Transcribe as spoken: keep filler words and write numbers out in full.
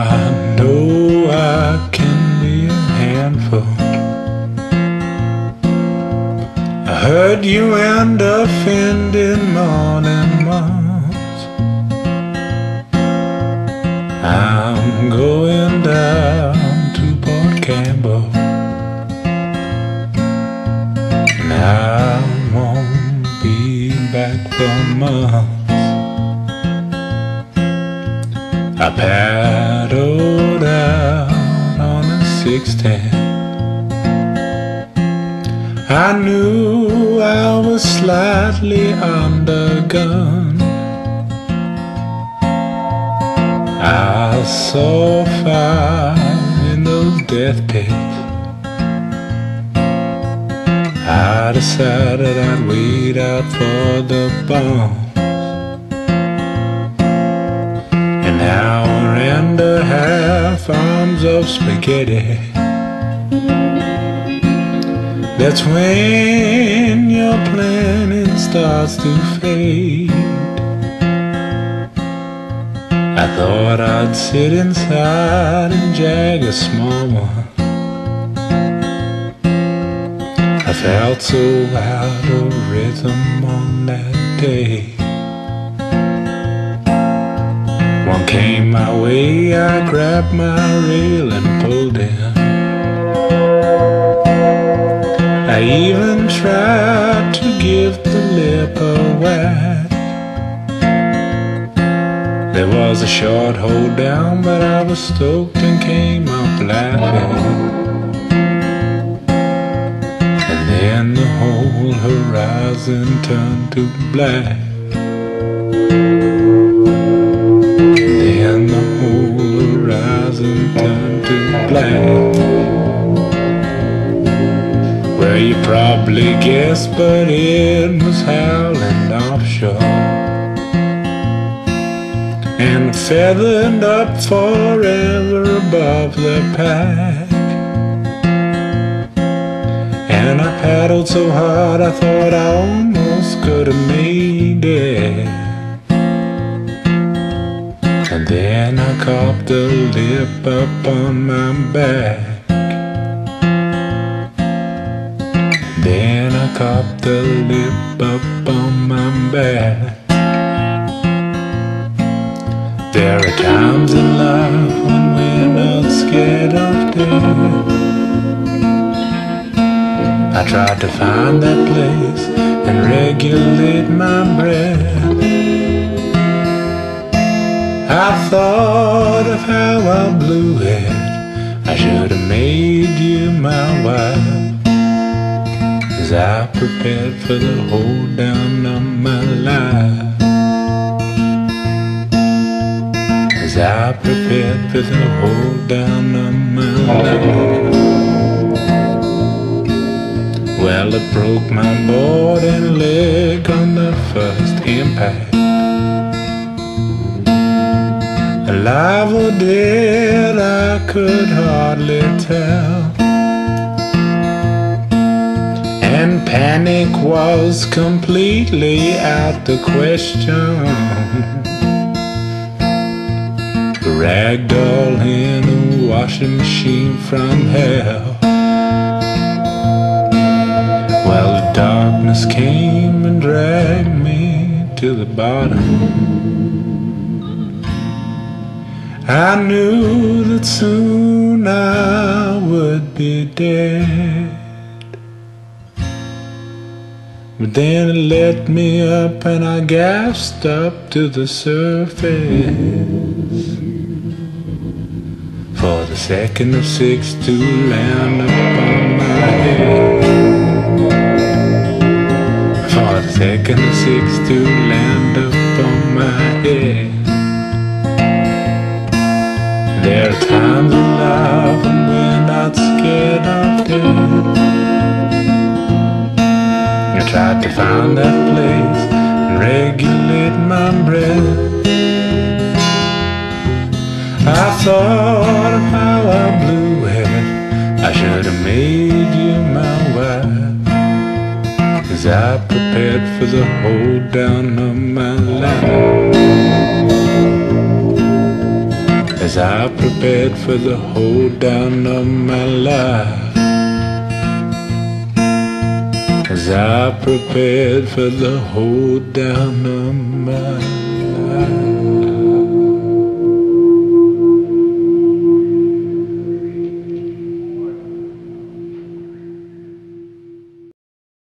I know I can be a handful. I heard you end offending more than once. I'm going down to Port Campbell, and I won't be back for months. I paddled out on a six-ten. I knew I was slightly undergunned. I saw fire in those death pits. I decided I'd wait out for the bomb. An hour and a half, arms of spaghetti. That's when your planning starts to fade. I thought I'd sit inside and jag a small one. I felt so out of rhythm on that day. One came my way, I grabbed my reel and pulled in. I even tried to give the lip a whack. There was a short hold down, but I was stoked and came up laughing. And then the whole horizon turned to black. And the whole horizon turned to black. Well, you probably guessed, but it was howling offshore, and feathered up forever above the pack. And I paddled so hard I thought I almost could have made it. And then I caught the lip up on my back. Then I caught the lip up on my back. There are times in life when we're not scared of death. I tried to find that place and regulate my breath. I thought of how I blew it. I should have made you my wife. As I prepared for the hold down of my life. As I prepared for the hold down of my life. Well, it broke my board and leg on the first impact. Alive or dead, I could hardly tell. And panic was completely out the question. Ragdoll in a washing machine from hell. Well, the darkness came and dragged me to the bottom. I knew that soon I would be dead. But then it let me up and I gasped up to the surface. For the second of six to land upon my head. For the second of six to land upon my head. There are times in life when we're not scared of death. I tried to find that place and regulate my breath. I thought of how I blew it. I should have made you my wife. As I prepared for the hold down of my life. as I prepared for the hold down of my life. As I prepared for the hold down of my life.